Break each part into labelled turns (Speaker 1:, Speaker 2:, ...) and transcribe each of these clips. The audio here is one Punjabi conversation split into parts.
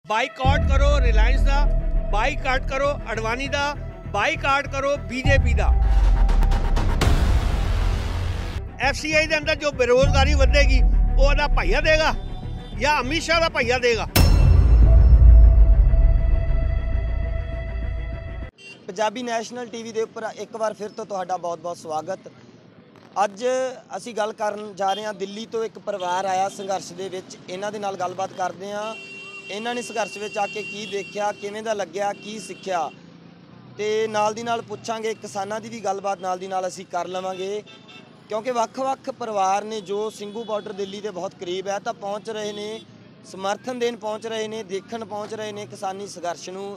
Speaker 1: बाईकाट करो रिलायंस का, बाईकाट करो अडवाणी का, बाईकाट करो बीजेपी का। FCI के अंदर जो बेरोजगारी बढ़ेगी वो ਉਹਦਾ ਭਾਈਆ देगा या अमित शाह का ਭਾਈਆ देगा।
Speaker 2: पंजाबी नैशनल टीवी के उपर एक बार फिर तो तुहाडा बहुत बहुत स्वागत। अज असी गल करन जा रहे हैं दिल्ली तो एक परिवार आया संघर्ष दे विच, इन्हां दे नाल गलबात करते हैं। इन्हां ने संघर्ष विच आके की देखिया, किवें दा लग्गिया, की सिक्ख्या ते नाल दी नाल पुछांगे। किसानां दी भी गलबात नाल दी नाल असी कर लवांगे क्योंकि वख-वख परिवार ने जो ਸਿੰਘੂ बार्डर दिल्ली के बहुत करीब है तो पहुँच रहे ने, समर्थन देन पहुँच रहे ने, देखण पहुँच रहे ने किसानी संघर्ष नूं।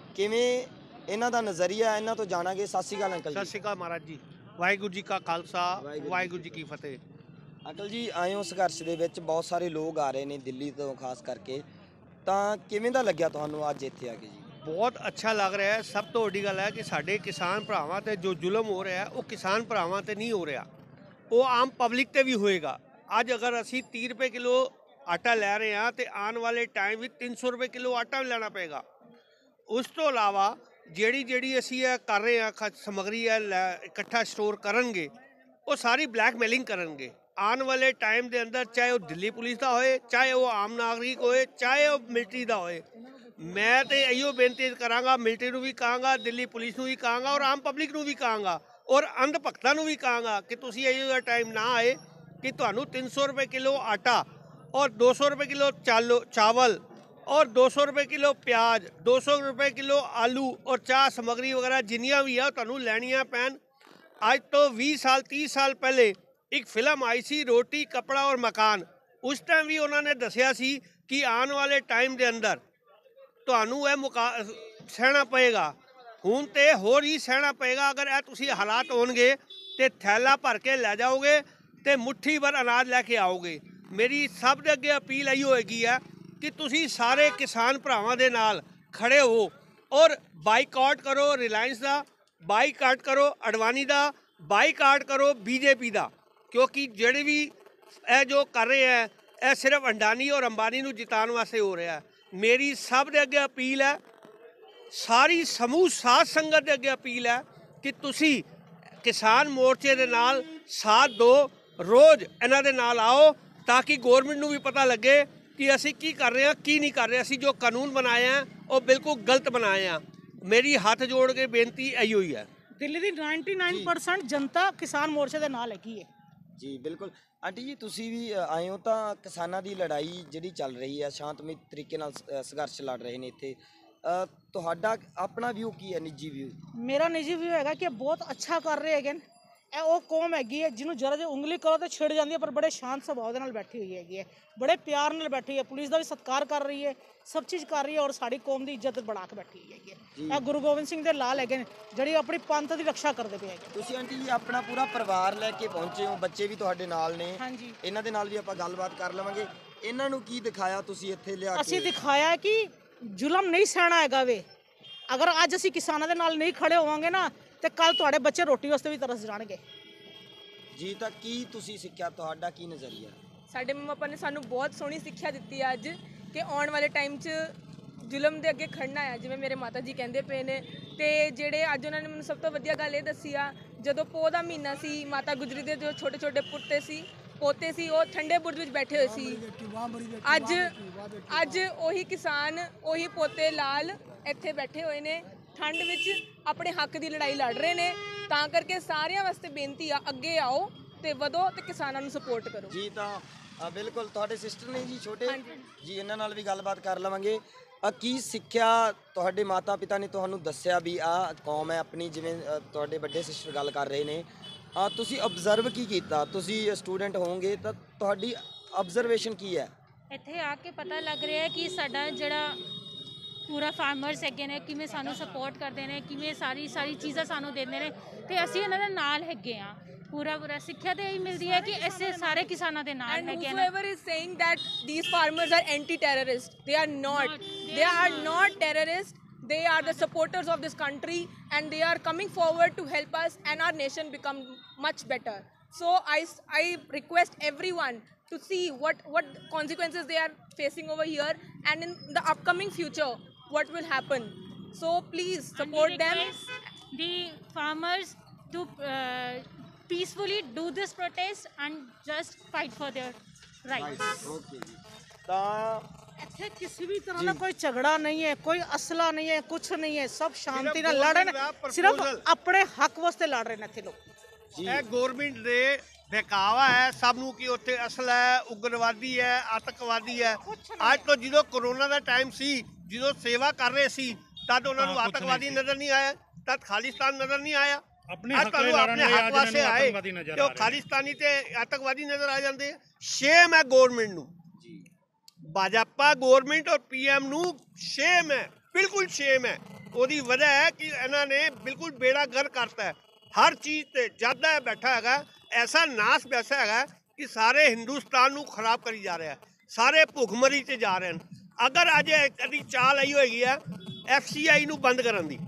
Speaker 2: किवें इन्हां दा नज़रिया है, इन्हां तो जाणांगे। सत श्री अकाल अंकल जी।
Speaker 1: सत श्री अकाल महाराज जी। वाहिगुरू जी का खालसा, वाहिगुरू जी की फतेह।
Speaker 2: अंकल जी आए हो संघर्ष दे विच, बहुत सारे लोग आ रहे ने दिल्ली तो खास करके, तो किवें दा लग्गिया तुहानूं अज इत्थे आके जी?
Speaker 1: बहुत अच्छा लग रहा है। सब तो वड्डी गल है कि साडे किसान भरावां ते जो जुल्म हो रहा है वो किसान भरावां ते नहीं हो रहा, वो आम पब्लिक ते भी होएगा। अज अगर असी 30 रुपए किलो आटा लै रहे हैं तो आने वाले टाइम में 300 रुपए किलो आटा भी लेना पेगा। उस तो इलावा ਜਿਹੜੀ ਅਸੀਂ ਇਹ ਕਰ ਰਹੇ ਹਾਂ ਸਮਗਰੀ ਹੈ ਇਕੱਠਾ ਸਟੋਰ ਕਰਨਗੇ, ਉਹ ਸਾਰੀ ਬਲੈਕਮੇਲਿੰਗ ਕਰਨਗੇ। ਆਉਣ ਵਾਲੇ ਟਾਈਮ ਦੇ ਅੰਦਰ ਚਾਹੇ ਉਹ ਦਿੱਲੀ ਪੁਲਿਸ ਦਾ ਹੋਏ, ਚਾਹੇ ਉਹ ਆਮ ਨਾਗਰਿਕ ਹੋਏ, ਚਾਹੇ ਉਹ ਮਿਲਟਰੀ ਦਾ ਹੋਏ, ਮੈਂ ਤੇ ਇਹੋ ਬੇਨਤੀ ਕਰਾਂਗਾ, ਮਿਲਟਰੀ ਨੂੰ ਵੀ ਕਹਾਂਗਾ, ਦਿੱਲੀ ਪੁਲਿਸ ਨੂੰ ਵੀ ਕਹਾਂਗਾ ਔਰ ਆਮ ਪਬਲਿਕ ਨੂੰ ਵੀ ਕਹਾਂਗਾ ਔਰ ਅੰਧ ਭਗਤਾਂ ਨੂੰ ਵੀ ਕਹਾਂਗਾ ਕਿ ਤੁਸੀਂ ਇਹੋ ਜਿਹਾ ਟਾਈਮ ਨਾ ਆਏ ਕਿ ਤੁਹਾਨੂੰ 300 ਰੁਪਏ ਕਿਲੋ ਆਟਾ और 200 रुपये किलो चावल और 200 रुपये किलो प्याज, 200 रुपये किलो आलू और चाह समगरी वगैरह जिन्नियां भी है तुहानूं लैणियां पैन। अज तो 20 साल 30 साल पहले एक फिल्म आई सी रोटी कपड़ा और मकान, उस टाइम भी उन्होंने दसिया सी कि आने वाले टाइम के अंदर तुहानूं यह सहना पेगा। हुण तो होर ही सहना पेगा। अगर यह तुसीं हालात होणगे तो थैला भर के लै जाओगे तो मुट्ठी भर अनाज लैके आओगे। मेरी सब दे अगे अपील आई होएगी है कि तुसी सारे किसान भरावां दे नाल खड़े हो और बाईकाट करो रिलायंस का, बाईकाट करो अडवाणी का, बाईकाट करो बीजेपी का, क्योंकि जेड़े भी ए जो कर रहे हैं यह सिर्फ अंडानी और अंबानी नूं जिताउण वास्ते हो रहा है। मेरी सब दे अगे अपील है, सारी समूह साध संगत दे अगे अपील है कि तुसी किसान मोर्चे दे नाल साथ दो, रोज़ इन्हां दे नाल आओ ताकि गौरमेंट नूं भी पता लगे कि असी की कर रहे हैं, की नहीं कर रहे। असी जो कानून बनाए हैं वो बिल्कुल गलत बनाए हैं। मेरी हाथ जोड़ के बेनती यही हुई है।
Speaker 3: दिल्ली की 99% जनता किसान मोर्चे के नाल हैगी है
Speaker 2: जी। बिल्कुल आंटी जी, तुसी भी आए हो तो किसानां दी लड़ाई जिहड़ी चल रही है शांतमई तरीके नाल संघर्ष लड़ रहे हैं इत्थे, तुहाडा अपना व्यू की है, निजी व्यू?
Speaker 3: मेरा निजी व्यू है कि बहुत अच्छा कर रहे हैं। ਇਹ ਉਹ ਕੌਮ ਹੈਗੀ ਹੈ ਜਿਹਨੂੰ ਜਰਾ ਜਿਹੀ ਉਂਗਲੀ ਕਰੋ ਤੇ ਛਿੜ ਜਾਂਦੀ ਹੈ, ਪਰ ਬੜੇ ਸ਼ਾਂਤ ਸੁਭਾਅ ਦੇ ਨਾਲ ਬੈਠੀ ਹੋਈ ਹੈਗੀ ਹੈ, ਬੜੇ ਪਿਆਰ ਨਾਲ ਬੈਠੀ ਹੈ, ਪੁਲਿਸ ਦਾ ਵੀ ਸਤਿਕਾਰ ਕਰ ਰਹੀ ਹੈ, ਸਭ ਚੀਜ਼ ਕਰ ਰਹੀ ਹੈ ਔਰ ਸਾਡੀ ਕੌਮ ਦੀ ਇੱਜ਼ਤ ਬਣਾ ਕੇ ਬੈਠੀ ਹੈਗੀ ਹੈ। ਇਹ ਗੁਰੂ ਗੋਬਿੰਦ ਸਿੰਘ ਦੇ ਲਾਲ ਹੈਗੇ ਨੇ ਜਿਹੜੀ ਆਪਣੀ ਪੰਥ ਦੀ ਰੱਖਿਆ ਕਰਦੇ ਪਏ ਹੈਗੇ।
Speaker 2: ਤੁਸੀਂ ਆਂਟੀ ਜੀ ਆਪਣਾ ਪੂਰਾ ਪਰਿਵਾਰ ਲੈ ਕੇ ਪਹੁੰਚੇ ਹੋ, ਬੱਚੇ ਵੀ ਤੁਹਾਡੇ ਨਾਲ ਨੇ,
Speaker 3: ਹਾਂਜੀ,
Speaker 2: ਇਹਨਾਂ ਦੇ ਨਾਲ ਵੀ ਆਪਾਂ ਗੱਲਬਾਤ ਕਰ ਲਵਾਂਗੇ। ਇਹਨਾਂ ਨੂੰ ਕੀ ਦਿਖਾਇਆ ਤੁਸੀਂ ਇੱਥੇ ਲਿਆ ਕੇ?
Speaker 3: ਅਸੀਂ ਦਿਖਾਇਆ ਕਿ ਜ਼ੁਲਮ ਨਹੀਂ ਸਹਿਣਾ ਹੈਗਾ ਵੇ। ਅਗਰ ਅੱਜ ਅਸੀਂ ਕਿਸਾਨਾਂ ਦੇ ਨਾਲ ਨਹੀਂ ਖੜੇ ਹੋਵਾਂਗੇ ਨਾ ਤੇ ਕੱਲ ਤੁਹਾਡੇ ਬੱਚੇ ਰੋਟੀ ਵਾਸਤੇ ਵੀ ਤਰਸ ਜਾਣਗੇ
Speaker 2: ਜੀ। ਤਾਂ ਕੀ ਤੁਸੀਂ ਸਿੱਖਿਆ, ਤੁਹਾਡਾ ਕੀ ਨਜ਼ਰੀਆ?
Speaker 4: ਸਾਡੇ ਮੰਮਾ ਪਾਪਾ ਨੇ ਸਾਨੂੰ ਬਹੁਤ ਸੋਹਣੀ ਸਿੱਖਿਆ ਦਿੱਤੀ ਹੈ ਅੱਜ ਕਿ ਆਉਣ ਵਾਲੇ ਟਾਈਮ 'ਚ ਜ਼ੁਲਮ ਦੇ ਅੱਗੇ ਖੜਨਾ ਹੈ, ਜਿਵੇਂ ਮੇਰੇ ਮਾਤਾ ਜੀ ਕਹਿੰਦੇ ਪਏ ਨੇ। ਤੇ ਜਿਹੜੇ ਅੱਜ ਉਹਨਾਂ ਨੇ ਮੈਨੂੰ ਸਭ ਤੋਂ ਵਧੀਆ ਗੱਲ ਇਹ ਦੱਸੀ ਆ, ਜਦੋਂ ਪੋਹ ਦਾ ਮਹੀਨਾ ਸੀ, ਮਾਤਾ ਗੁਜਰੀ ਦੇ ਜੋ ਛੋਟੇ ਛੋਟੇ ਪੋਤੇ ਸੀ ਉਹ ਠੰਡੇ ਬੁਰਜ ਵਿੱਚ ਬੈਠੇ ਹੋਏ ਸੀ। ਅੱਜ ਉਹੀ ਕਿਸਾਨ, ਉਹੀ ਪੋਤੇ ਲਾਲ ਇੱਥੇ ਬੈਠੇ ਹੋਏ ਨੇ, ਠੰਡ ਵਿੱਚ ਆਪਣੇ ਹੱਕ ਦੀ ਲੜਾਈ ਲੜ ਰਹੇ ਨੇ। ਤਾਂ ਕਰਕੇ ਸਾਰਿਆਂ ਵਾਸਤੇ ਬੇਨਤੀ ਆ, ਅੱਗੇ ਆਓ ਤੇ ਵਧੋ ਤੇ ਕਿਸਾਨਾਂ ਨੂੰ ਸਪੋਰਟ ਕਰੋ
Speaker 2: ਜੀ। ਤਾਂ ਬਿਲਕੁਲ ਤੁਹਾਡੇ ਸਿਸਟਰ ਨੇ ਜੀ ਛੋਟੇ ਜੀ, ਇਹਨਾਂ ਨਾਲ ਵੀ ਗੱਲਬਾਤ ਕਰ ਲਵਾਂਗੇ। ਕੀ ਸਿੱਖਿਆ ਤੁਹਾਡੇ ਮਾਤਾ ਪਿਤਾ ਨੇ ਤੁਹਾਨੂੰ ਦੱਸਿਆ ਵੀ ਆਹ ਕੌਮ ਹੈ ਆਪਣੀ, ਜਿਵੇਂ ਤੁਹਾਡੇ ਵੱਡੇ ਸਿਸਟਰ ਗੱਲ ਕਰ ਰਹੇ ਨੇ, ਤੁਸੀਂ ਆਬਜ਼ਰਵ ਕੀ ਕੀਤਾ? ਤੁਸੀਂ ਸਟੂਡੈਂਟ ਹੋਵੋਗੇ ਤਾਂ ਤੁਹਾਡੀ ਆਬਜ਼ਰਵੇਸ਼ਨ ਕੀ ਹੈ?
Speaker 5: ਇੱਥੇ ਆ ਕੇ ਪਤਾ ਲੱਗ ਰਿਹਾ ਹੈ ਕਿ ਸਾਡਾ ਜਿਹੜਾ ਪੂਰਾ ਫਾਰਮਰਸ ਹੈਗੇ ਨੇ ਕਿਵੇਂ ਸਾਨੂੰ ਸਪੋਰਟ ਕਰਦੇ ਨੇ, ਕਿਵੇਂ ਸਾਰੀ ਚੀਜ਼ਾਂ ਸਾਨੂੰ ਦਿੰਦੇ ਨੇ ਤੇ ਅਸੀਂ ਇਹਨਾਂ ਦੇ ਨਾਲ ਹੈਗੇ ਆ। ਪੂਰਾ ਸਿੱਖਿਆ ਤੇ ਇਹੀ ਮਿਲਦੀ ਹੈ ਕਿ ਐਸੇ ਸਾਰੇ ਕਿਸਾਨਾਂ ਦੇ ਨਾਲ ਹੈਗੇ ਨੇ।
Speaker 4: whoever is saying that these farmers are anti-terrorist, they are not terrorists. They are the supporters of this country and they are coming forward to help us and our nation become much better. So I request everyone to see what consequences they are facing over here, and in the upcoming future what will happen. So please support them.
Speaker 5: The farmers to peacefully do this protest and just fight for their rights.
Speaker 2: Okay ਜੀ ਤਾਂ
Speaker 3: ਇੱਥੇ ਕਿਸੇ ਵੀ ਤਰ੍ਹਾਂ ਦਾ ਕੋਈ ਝਗੜਾ ਨਹੀਂ ਹੈ, ਕੋਈ ਅਸਲਾ ਨਹੀਂ ਹੈ, ਕੁਛ ਨਹੀਂ ਹੈ, ਸਭ ਸ਼ਾਂਤੀ ਨਾਲ ਲੜ ਰਹੇ ਨੇ, ਸਿਰਫ ਆਪਣੇ ਹੱਕ ਵਾਸਤੇ ਲੜ ਰਹੇ ਨੇ ਇੱਥੇ ਲੋਕ।
Speaker 1: ਇਹ ਗਵਰਨਮੈਂਟ ਦੇ ਬਹਿਕਾਵਾ ਹੈ ਸਭ ਨੂੰ ਕਿ ਉੱਥੇ ਅਸਲਾ ਹੈ, ਉਗਰਵਾਦੀ ਹੈ, ਆਤੰਕਵਾਦੀ ਹੈ। ਅੱਜ ਤੋਂ ਜਦੋਂ ਕਰੋਨਾ ਦਾ ਟਾਈਮ ਸੀ, ਜਦੋਂ ਸੇਵਾ ਕਰ ਰਹੇ ਸੀ, ਤਦ ਉਹਨਾਂ ਨੂੰ ਆਤੰਕਵਾਦੀ ਨਜ਼ਰ ਨਹੀਂ ਆਇਆ, ਤਦ ਖਾਲਿਸਤਾਨ ਨਜ਼ਰ ਨਹੀਂ ਆਇਆ।
Speaker 6: ਆਪਣੇ
Speaker 1: ਅੱਜ ਤੁਹਾਨੂੰ ਆਪਣੇ ਹੱਕ ਵਾਸਤੇ ਆਏ ਤੇ ਉਹ ਖਾਲਿਸਤਾਨੀ ਤੇ ਆਤੰਕਵਾਦੀ ਨਜ਼ਰ ਆ ਜਾਂਦੇ ਆ। ਸ਼ੇਮ ਹੈ ਗਵਰਨਮੈਂਟ ਨੂੰ, ਭਾਜਪਾ ਗਵਰਨਮੈਂਟ ਔਰ ਪੀਐਮ ਨੂੰ ਸ਼ੇਮ ਹੈ, ਬਿਲਕੁਲ ਸ਼ੇਮ ਹੈ। ਉਹਦੀ ਵਜ੍ਹਾ ਹੈ ਕਿ ਇਹਨਾਂ ਨੇ ਬਿਲਕੁਲ ਬੇੜਾ ਗਰਕ ਕਰਤਾ ਹੈ ਹਰ ਚੀਜ਼ ਤੇ। ਜਦ ਦਾ ਬੈਠਾ ਹੈਗਾ ਐਸਾ ਨਾਸ ਪੈਸਾ ਹੈਗਾ ਕਿ ਸਾਰੇ ਹਿੰਦੁਸਤਾਨ ਨੂੰ ਖਰਾਬ ਕਰੀ ਜਾ ਰਿਹਾ, ਸਾਰੇ ਭੁੱਖਮਰੀ 'ਚ ਜਾ ਰਹੇ ਹਨ। ਅਗਰ ਅੱਜ ਕਦੀ ਚਾਲ ਆਈ ਹੋਏਗੀ ਹੈ FCI ਨੂੰ ਬੰਦ ਕਰਨ ਦੀ,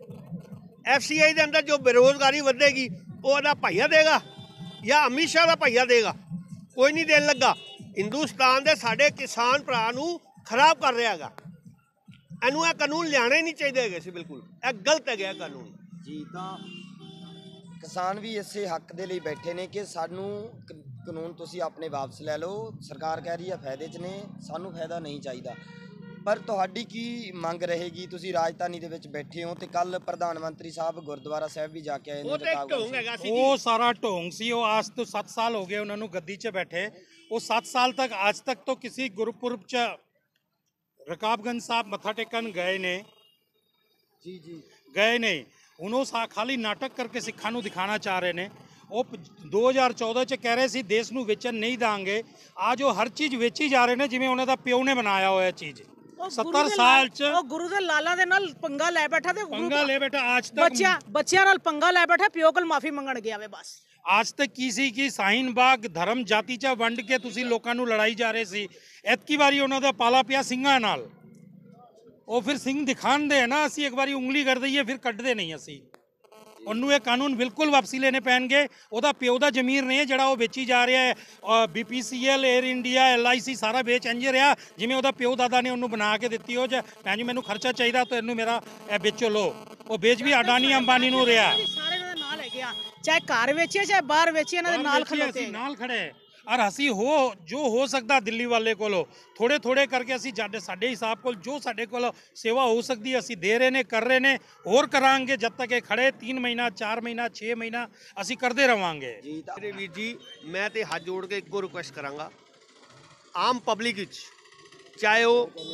Speaker 1: FCI ਦੇ ਅੰਦਰ ਜੋ ਬੇਰੁਜ਼ਗਾਰੀ ਵਧੇਗੀ ਉਹ ਉਹਦਾ ਭਾਈਆ ਦੇਗਾ ਜਾਂ ਅਮਿਤ ਸ਼ਾਹ ਦਾ ਭਾਈਆ ਦੇਗਾ? ਕੋਈ ਨਹੀਂ ਦੇਣ ਲੱਗਾ। ਹਿੰਦੁਸਤਾਨ ਦੇ ਸਾਡੇ ਕਿਸਾਨ ਭਰਾ ਨੂੰ ਖਰਾਬ ਕਰ ਰਿਹਾ ਹੈਗਾ। ਇਹਨੂੰ ਇਹ ਕਾਨੂੰਨ ਲਿਆਣੇ ਨਹੀਂ ਚਾਹੀਦੇ ਹੈਗੇ ਸੀ, ਬਿਲਕੁਲ ਇਹ ਗਲਤ ਹੈਗਾ ਕਾਨੂੰਨ
Speaker 2: ਜੀ। ਤਾਂ ਕਿਸਾਨ ਵੀ ਇਸੇ ਹੱਕ ਦੇ ਲਈ ਬੈਠੇ ਨੇ ਕਿ ਸਾਨੂੰ ਕਾਨੂੰਨ ਤੁਸੀਂ ਆਪਣੇ ਵਾਪਸ ਲੈ ਲਓ। ਸਰਕਾਰ ਕਹਿ ਰਹੀ ਹੈ ਫਾਇਦੇ 'ਚ ਨੇ, ਸਾਨੂੰ ਫਾਇਦਾ ਨਹੀਂ ਚਾਹੀਦਾ। ਪਰ ਤੁਹਾਡੀ ਕੀ ਮੰਗ ਰਹੇਗੀ? ਤੁਸੀਂ ਰਾਜਧਾਨੀ ਦੇ ਵਿੱਚ ਬੈਠੇ ਹੋ ਤੇ ਕੱਲ ਪ੍ਰਧਾਨ ਮੰਤਰੀ ਸਾਹਿਬ ਗੁਰਦੁਆਰਾ ਸਾਹਿਬ ਵੀ ਜਾ ਕੇ ਆਏ ਨੇ।
Speaker 1: ਉਹ ਤੇ ਢੋਂਗ ਹੈਗਾ ਸੀ,
Speaker 6: ਉਹ ਸਾਰਾ ਢੋਂਗ ਸੀ। ਉਹ ਅੱਜ ਤੋਂ 7 ਸਾਲ ਹੋ ਗਏ ਉਹਨਾਂ ਨੂੰ ਗੱਦੀ 'ਚ ਬੈਠੇ। ਉਹ 7 ਸਾਲ ਤੱਕ ਅੱਜ ਤੱਕ ਤੋਂ ਕਿਸੇ ਗੁਰਪੁਰਬ 'ਚ ਰਕਾਬਗੰਜ ਸਾਹਿਬ ਮੱਥਾ ਟੇਕਣ ਗਏ ਨੇ?
Speaker 2: ਜੀ ਜੀ
Speaker 6: ਗਏ ਨਹੀਂ। ਹੁਣ ਉਹ ਖਾਲੀ ਨਾਟਕ ਕਰਕੇ ਸਿੱਖਾਂ ਨੂੰ ਦਿਖਾਣਾ ਚਾਹ ਰਹੇ ਨੇ। ਉਹ 2014 'ਚ ਕਹਿ ਰਹੇ ਸੀ ਦੇਸ਼ ਨੂੰ ਵੇਚਣ ਨਹੀਂ ਦਾਂਗੇ। ਅੱਜ ਉਹ ਹਰ ਚੀਜ਼ ਵੇਚੀ ਜਾ ਰਹੇ ਨੇ ਜਿਵੇਂ ਉਹਨਾਂ ਦਾ ਪਿਓ ਨੇ ਬਣਾਇਆ ਹੋਇਆ ਚੀਜ਼। 70 ਸਾਲ 'ਚ
Speaker 3: ਉਹ ਗੁਰੂ ਦੇ ਲਾਲਾਂ ਦੇ ਨਾਲ ਪੰਗਾ ਲੈ ਬੈਠਾ ਤੇ
Speaker 6: ਪੰਗਾ ਲੈ ਬੈਠਾ। ਅੱਜ ਤੱਕ
Speaker 3: ਬੱਚਿਆਂ ਨਾਲ ਪੰਗਾ ਲੈ ਬੈਠਾ, ਪਿਓ ਕੋਲ ਮਾਫੀ ਮੰਗਣ ਗਿਆ ਵੇ ਬਸ।
Speaker 6: ਅੱਜ ਤੱਕ ਕੀ ਸੀ ਕਿ ਸਾਹੀਨ ਬਾਗ ਧਰਮ ਜਾਤੀ 'ਚ ਵੰਡ ਕੇ ਤੁਸੀਂ ਲੋਕਾਂ ਨੂੰ ਲੜਾਈ ਜਾ ਰਹੇ ਸੀ। ਐਤਕੀ ਵਾਰੀ ਉਹਨਾਂ ਦਾ ਪਾਲਾ ਪਿਆ ਸਿੰਘਾਂ ਨਾਲ। ਉਹ ਫਿਰ ਸਿੰਘ ਦਿਖਾਉਂਦੇ ਨਾ, ਅਸੀਂ ਇੱਕ ਵਾਰੀ ਉਂਗਲੀ ਕਰ ਦਈਏ ਫਿਰ ਕੱਢਦੇ ਨਹੀਂ ਅਸੀਂ। ਉਹਨੂੰ ਇਹ ਕਾਨੂੰਨ ਬਿਲਕੁਲ ਵਾਪਸੀ ਲੈਣੇ ਪੈਣਗੇ। ਉਹਦਾ ਪਿਓ ਦਾ ਜ਼ਮੀਰ ਨਹੀਂ ਜਿਹੜਾ ਉਹ ਵੇਚੀ ਜਾ ਰਿਹਾ ਹੈ। BPCL, 에ਅਰ ਇੰਡੀਆ, LIC ਸਾਰਾ ਵੇਚ ਇੰਝ ਰਿਹਾ ਜਿਵੇਂ ਉਹਦਾ ਪਿਓ ਦਾਦਾ ਨੇ ਉਹਨੂੰ ਬਣਾ ਕੇ ਦਿੱਤੀ। ਉਹ ਜੇ ਭੈਣ ਜੀ ਮੈਨੂੰ ਖਰਚਾ ਚਾਹੀਦਾ ਤਾਂ ਇਹਨੂੰ ਮੇਰਾ ਇਹ ਵੇਚੋ ਲੋ। ਉਹ ਵੇਚ ਵੀ ਅਡਾਨੀ ਅੰਬਾਨੀ ਨੂੰ ਰਿਹਾ।
Speaker 3: ਸਾਰੇ ਇਹਨਾਂ ਦੇ ਨਾਲ ਹੈਗੇ ਆ, ਚਾਹੇ ਘਰ ਵੇਚੀਏ ਚਾਹੇ ਬਾਹਰ ਵੇਚੀਏ, ਇਹਨਾਂ ਦੇ ਨਾਲ ਖਲੋਤੇ
Speaker 6: ਨਾਲ ਖੜੇ। ਔਰ ਅਸੀਂ ਜੋ ਹੋ ਸਕਦਾ ਦਿੱਲੀ ਵਾਲੇ ਕੋਲੋਂ ਥੋੜੇ ਥੋੜੇ ਕਰਕੇ ਅਸੀਂ ਸਾਡੇ ਹਿਸਾਬ ਕੋਲ ਜੋ ਸਾਡੇ ਕੋਲ ਸੇਵਾ ਹੋ ਸਕਦੀ ਅਸੀਂ ਦੇ ਰਹੇ ਨੇ, ਕਰ ਰਹੇ ਨੇ, ਹੋਰ ਕਰਾਂਗੇ ਜਦ ਤੱਕ ਇਹ ਖੜੇ। 3 ਮਹੀਨਾ 4 ਮਹੀਨਾ 6 ਮਹੀਨਾ ਅਸੀਂ ਕਰਦੇ ਰਵਾਂਗੇ।
Speaker 1: ਮੇਰੇ ਵੀਰ ਜੀ ਮੈਂ ਤੇ ਹੱਥ ਜੋੜ ਕੇ ਇੱਕੋ ਰਿਕੁਐਸਟ ਕਰਾਂਗਾ, ਆਮ ਪਬਲਿਕ ਵਿੱਚ ਚਾਹੇ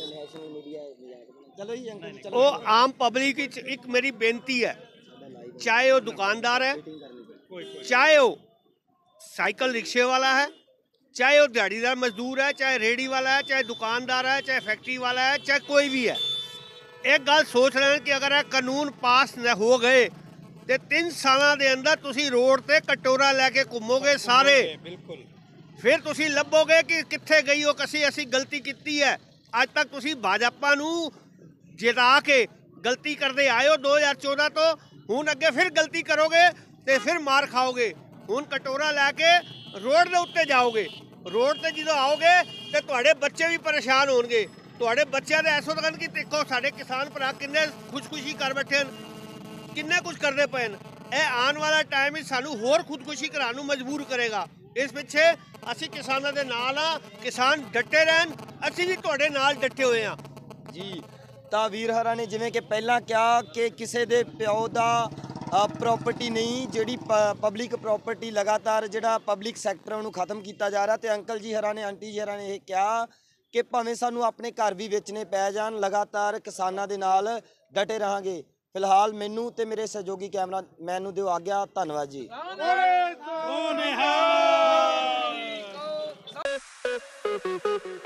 Speaker 1: ਉਹ ਆਮ ਪਬਲਿਕ ਵਿੱਚ ਇੱਕ ਮੇਰੀ ਬੇਨਤੀ ਹੈ, ਚਾਹੇ ਉਹ ਦੁਕਾਨਦਾਰ ਹੈ, ਚਾਹੇ ਉਹ ਸਾਈਕਲ ਰਿਕਸ਼ੇ ਵਾਲਾ ਹੈ, ਚਾहे वो दिहाड़ीदार मजदूर है, चाहे रेहड़ी वाला है, चाहे दुकानदार है, चाहे फैक्ट्री वाला है, चाहे कोई भी है, एक गल सोच रहे हैं कि अगर यह कानून पास हो गए तो 3 सालों के अंदर तुसी रोड ते कटोरा लैके घूमोगे सारे,
Speaker 6: बिल्कुल
Speaker 1: फिर तुसी लभोगे कि कित्थे गई हो कसी असी गलती की है। अज तक तुसी भाजपा नूं जिता के गलती करते आए हो 2014 तो, हुण अगे फिर गलती करोगे तो फिर मार खाओगे। हुण कटोरा लैके रोड के उत्ते जाओगे, रोड ते जो आओगे तो तुहाडे बच्चे भी परेशान होणगे। तुहाडे बच्चों ने ऐसो लगन कि देखो साडे किसान भरा किन्ने खुदकुशी कर बैठे हैं, किन्ने कुछ करते पे हैं। यह आने वाला टाइम ही सानू होर खुदकुशी कराने नूं मजबूर करेगा। इस पिछे असी किसानों के नाल हाँ, किसान डटे रहन, असी भी तुहाडे नाल डटे हुए हाँ
Speaker 2: जी। ਤਾਂ ਵੀਰ ਹਰਾਂ ਨੇ ਜਿਵੇਂ ਕਿ ਪਹਿਲਾਂ ਕਿਹਾ ਕਿ ਕਿਸੇ ਦੇ ਪਿਓ ਦਾ ਪ੍ਰੋਪਰਟੀ ਨਹੀਂ, ਜਿਹੜੀ ਪਬਲਿਕ ਪ੍ਰੋਪਰਟੀ ਲਗਾਤਾਰ ਜਿਹੜਾ ਪਬਲਿਕ ਸੈਕਟਰ ਉਹਨੂੰ ਖਤਮ ਕੀਤਾ ਜਾ ਰਿਹਾ। ਤੇ ਅੰਕਲ ਜੀ ਹਰਾਂ ਨੇ, ਆਂਟੀ ਜੀ ਹਰਾਂ ਨੇ ਇਹ ਕਿਹਾ ਕਿ ਭਾਵੇਂ ਸਾਨੂੰ ਆਪਣੇ ਘਰ ਵੀ ਵੇਚਣੇ ਪੈ ਜਾਣ, ਲਗਾਤਾਰ ਕਿਸਾਨਾਂ ਦੇ ਨਾਲ ਡਟੇ ਰਹਾਂਗੇ। ਫਿਲਹਾਲ ਮੈਨੂੰ ਤੇ ਮੇਰੇ ਸਹਿਯੋਗੀ ਕੈਮਰਾਮੈਨ ਨੂੰ ਦਿਓ ਆਗਿਆ। ਧੰਨਵਾਦ ਜੀ।